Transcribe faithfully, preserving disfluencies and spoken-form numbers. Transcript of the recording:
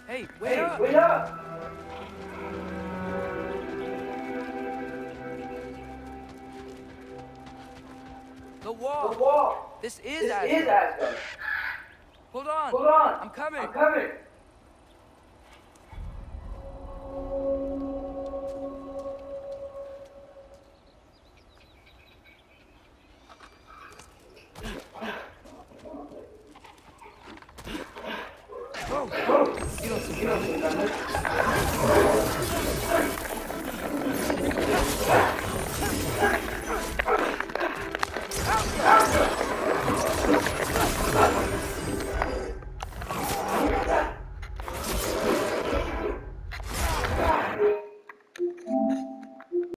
Hey, wait Hey, up! wait up! The The wall! wall! This is This Asgard. is Asgard. Hold on! Hold on! I'm coming! I'm coming! Whoa! Whoa! You don't see You don't nothing. see nothing.